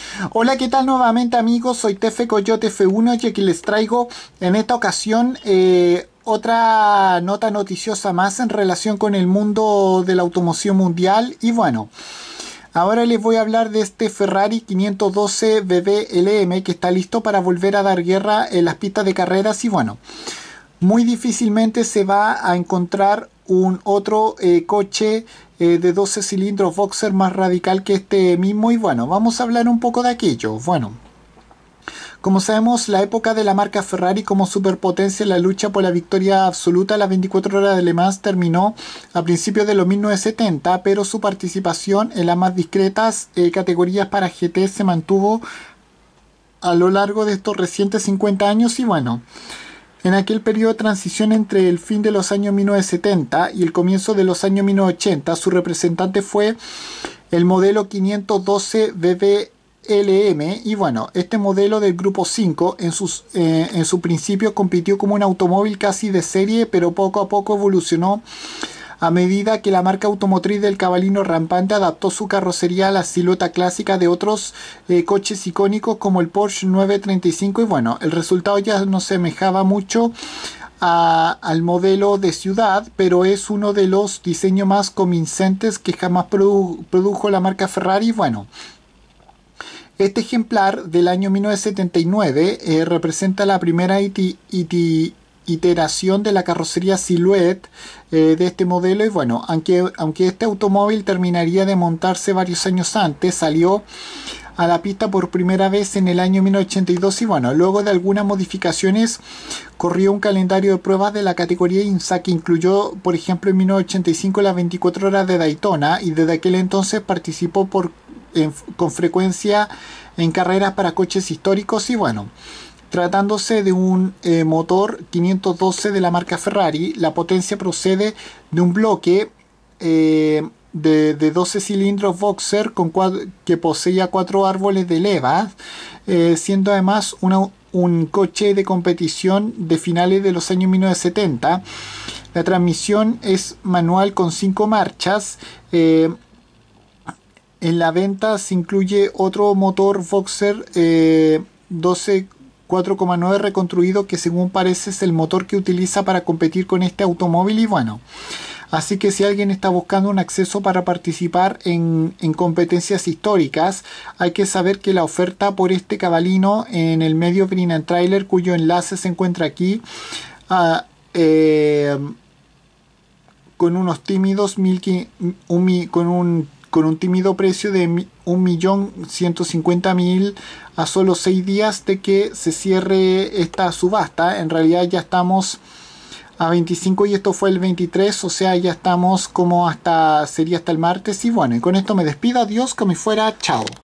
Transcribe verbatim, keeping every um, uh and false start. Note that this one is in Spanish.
Hola, ¿qué tal nuevamente amigos? Soy Tefe Coyote F uno y aquí les traigo en esta ocasión eh, otra nota noticiosa más en relación con el mundo de la automoción mundial. Y bueno, ahora les voy a hablar de este Ferrari quinientos doce B B L M que está listo para volver a dar guerra en las pistas de carreras. Y bueno, muy difícilmente se va a encontrar un otro eh, coche eh, de doce cilindros boxer más radical que este mismo. Y bueno, vamos a hablar un poco de aquello. Bueno, como sabemos, la época de la marca Ferrari como superpotencia en la lucha por la victoria absoluta las veinticuatro horas de Le Mans terminó a principios de los mil novecientos setenta, pero su participación en las más discretas eh, categorías para G T se mantuvo a lo largo de estos recientes cincuenta años. Y bueno, en aquel periodo de transición entre el fin de los años mil novecientos setenta y el comienzo de los años mil novecientos ochenta, su representante fue el modelo quinientos doce B B L M. Y bueno, este modelo del grupo cinco en, sus, eh, en su principio compitió como un automóvil casi de serie, pero poco a poco evolucionó a medida que la marca automotriz del cabalino rampante adaptó su carrocería a la silueta clásica de otros eh, coches icónicos como el Porsche nueve treinta y cinco. Y bueno, el resultado ya no semejaba mucho a, al modelo de ciudad, pero es uno de los diseños más convincentes que jamás produ produjo la marca Ferrari. Bueno, este ejemplar del año mil novecientos setenta y nueve eh, representa la primera iti iti iteración de la carrocería Silhouette eh, de este modelo. Y bueno, aunque, aunque este automóvil terminaría de montarse varios años antes, salió a la pista por primera vez en el año mil novecientos ochenta y dos. Y bueno, luego de algunas modificaciones corrió un calendario de pruebas de la categoría IMSA que incluyó, por ejemplo, en mil novecientos ochenta y cinco las veinticuatro horas de Daytona, y desde aquel entonces participó por, en, con frecuencia en carreras para coches históricos. Y bueno, tratándose de un eh, motor quinientos doce de la marca Ferrari, la potencia procede de un bloque eh, de, de doce cilindros boxer con que poseía cuatro árboles de levas, eh, siendo además una, un coche de competición de finales de los años mil novecientos setenta. La transmisión es manual con cinco marchas. Eh, en la venta se incluye otro motor boxer eh, doce cuatro coma nueve reconstruido, que según parece es el motor que utiliza para competir con este automóvil. Y bueno, así que si alguien está buscando un acceso para participar en, en competencias históricas, hay que saber que la oferta por este cabalino en el medio Green Trailer, cuyo enlace se encuentra aquí, uh, eh, con unos tímidos mil, un, con un con un tímido precio de un millón ciento cincuenta mil a solo seis días de que se cierre esta subasta. En realidad ya estamos a veinticinco y esto fue el veintitrés, o sea, ya estamos como hasta, sería hasta el martes. Y bueno, y con esto me despido, adiós, como fuera, chao.